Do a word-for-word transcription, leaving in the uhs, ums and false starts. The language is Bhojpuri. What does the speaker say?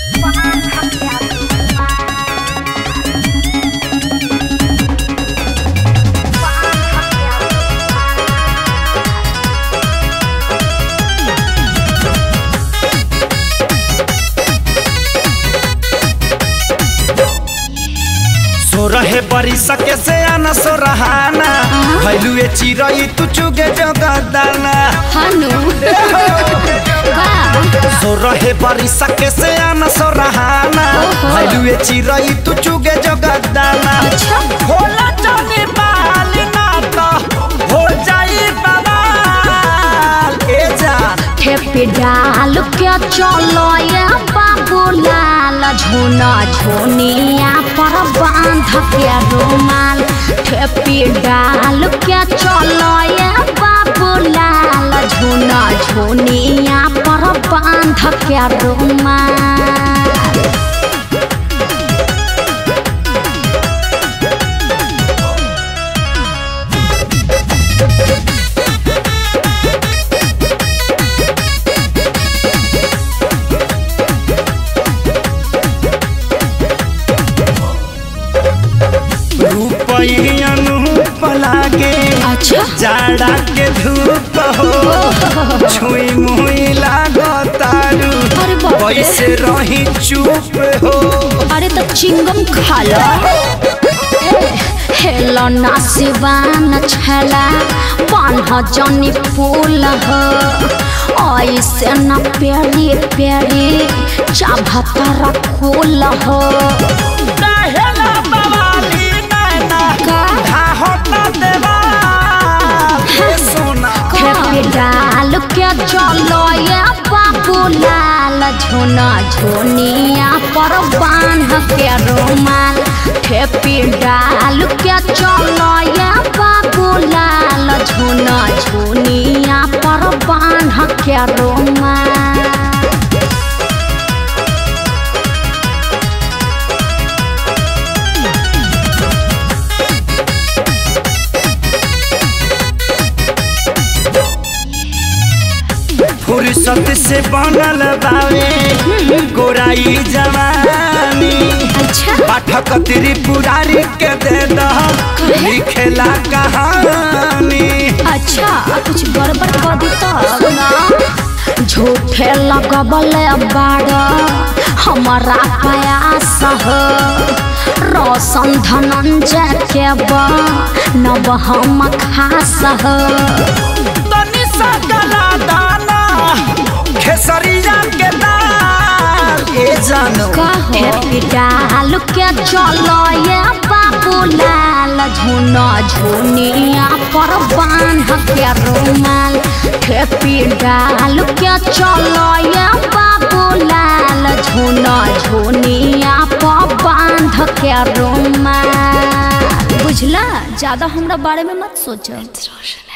रहे बरी सके से आना सो रहाना भैलुए चिरई तू चुगे जगदाना हनु सो रहे बरी सके से आना सो रहाना भैलुए चिरई तू चुगे जगदाना होला जाने बाल ना तो हो जाई बवाल ए जा ठेपी डाल के चलो ये बाबूलाल झोना झोनिया पर बांध के रुमाल ठेपी डाल के चलो ये बाबूलाल झोना झोनिया पर बांध के रुमाल लागे अच्छा जाड़ा के धूप हो छुई मुई लागो तारू वैसे रही चुप हो अरे तो चिंगम खा लो हेलो ना सिवान छला बान्ह जनी फूल हो ऐसे न प्यारी प्यारी चाभता रखूल हो डाल के चलो ये बाबूलाल झोना झोनिया पर बांध के रुमाल ठेपी डाल के चलो ये बाबूलाल झोना झोनिया पर बांध के रुमाल फुर्सत से बनल बावे गोराई जवानी अच्छा पाठक त्रिपुरारी के दे दह लिखेला कहानी अच्छा कुछ गड़बड़ कर दी तो ना झूठे लगबल बाड़ हमारा प्रयास हो रोशन धनंजय के बा नब हम खास हो तनी सा गला दाना खेसरिया के दाल ए जानो ठेपी डाल के चलो ये बाबूलाल झोना झोनिया पर बांध के रुमाल ठेपी डाल के चलो ये बाबूलाल झोना झोनिया पर बांध के रुमाल बुझला ज्यादा हमरा बारे में मत सोचो।